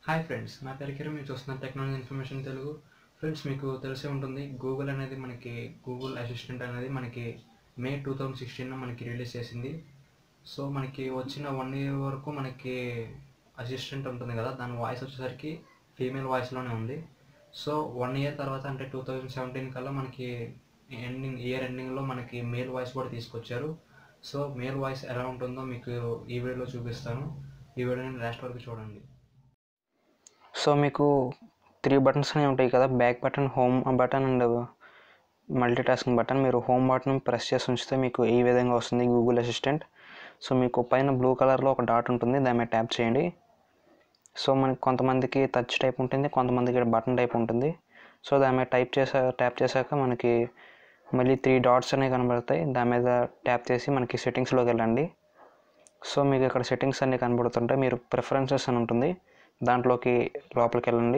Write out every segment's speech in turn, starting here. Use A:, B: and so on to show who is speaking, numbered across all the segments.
A: Hi friends, నా పేరు కిరణ్. మీరు చూస్తున్న టెక్నాలజీ ఇన్ఫర్మేషన్ తెలుగు. ఫ్రెండ్స్, మీకు తెలిసే ఉంటుంది, గూగుల్ అనేది గూగుల్ అసిస్టెంట్ అనేది మే 2016 మనకి రిలీజ్ చేసింది. సో మనకి వచ్చిన 1 year వరకు మనకి అసిస్టెంట్ ఉంటుంది కదా, దాని వాయిస్ వచ్చేసరికి ఫీమేల్ వాయిస్లోనే ఉంది. సో 1 year తర్వాత అంటే 2017 కల్లా మనకి ఇయర్ ఎండింగ్లో మనకి మేల్ వాయిస్ కూడా తీసుకొచ్చారు. సో మేల్ వాయిస్ ఎలా ఉంటుందో మీకు ఈ వీడియోలో చూపిస్తాను. ఈ వీడియోని లాస్ట్ వరకు చూడండి.
B: సో మీకు 3 బటన్స్ అనేవి ఉంటాయి కదా, back button, home button and multitasking button. మీరు హోమ్ బటన్ ప్రెస్ చేసి ఉంచితే మీకు ఈ విధంగా వస్తుంది గూగుల్ అసిస్టెంట్. సో మీకు పైన బ్లూ కలర్లో ఒక డాట్ ఉంటుంది, దాని మీద ట్యాప్ చేయండి. సో మనకి కొంతమందికి టచ్ టైప్ ఉంటుంది, కొంతమందికి బటన్ టైప్ ఉంటుంది. సో దాని మీద ట్యాప్ చేశాక మనకి మళ్ళీ 3 డాట్స్ అనేవి కనబడతాయి. దాని మీద ట్యాప్ చేసి మనకి సెట్టింగ్స్లోకి వెళ్ళండి. సో మీకు ఇక్కడ సెట్టింగ్స్ అన్నీ కనబడుతుంటాయి. మీరు ప్రిఫరెన్సెస్ అని ఉంటుంది, దాంట్లోకి లోపలికి వెళ్ళండి.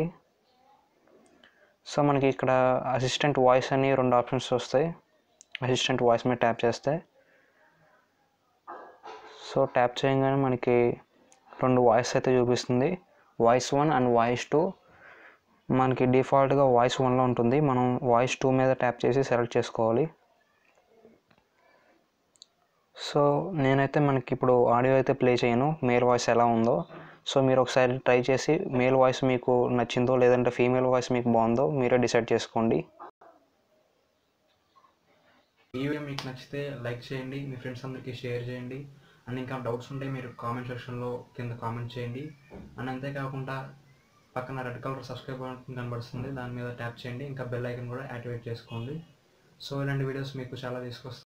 B: సో మనకి ఇక్కడ అసిస్టెంట్ వాయిస్ అని 2 ఆప్షన్స్ వస్తాయి. అసిస్టెంట్ వాయిస్ మీద ట్యాప్ చేస్తే, సో ట్యాప్ చేయగానే మనకి 2 వాయిస్ అయితే చూపిస్తుంది, వాయిస్ 1 అండ్ వాయిస్ 2. మనకి డిఫాల్ట్గా వాయిస్ 1లో ఉంటుంది, మనం వాయిస్ 2 మీద ట్యాప్ చేసి సెలెక్ట్ చేసుకోవాలి. సో నేనైతే మనకి ఇప్పుడు ఆడియో అయితే ప్లే చేయను, మేల్ వాయిస్ ఎలా ఉందో. సో మీరు ఒకసారి ట్రై చేసి మేల్ వాయిస్ మీకు నచ్చిందో లేదంటే ఫీమేల్ వాయిస్ మీకు బాగుందో మీరే డిసైడ్ చేసుకోండి.
A: ఈ వీడియో మీకు నచ్చితే లైక్ చేయండి, మీ ఫ్రెండ్స్ అందరికీ షేర్ చేయండి. అండ్ ఇంకా డౌట్స్ ఉంటే మీరు కామెంట్ సెక్షన్లో కింద కామెంట్ చేయండి. అండ్ అంతేకాకుండా పక్కన రెడ్ కలర్ సబ్స్క్రైబ్ బటన్ కనబడుతుంది, దాని మీద ట్యాప్ చేయండి. ఇంకా బెల్ ఐకన్ కూడా యాక్టివేట్ చేసుకోండి. సో ఇలాంటి వీడియోస్ మీకు చాలా తీసుకొస్తాను.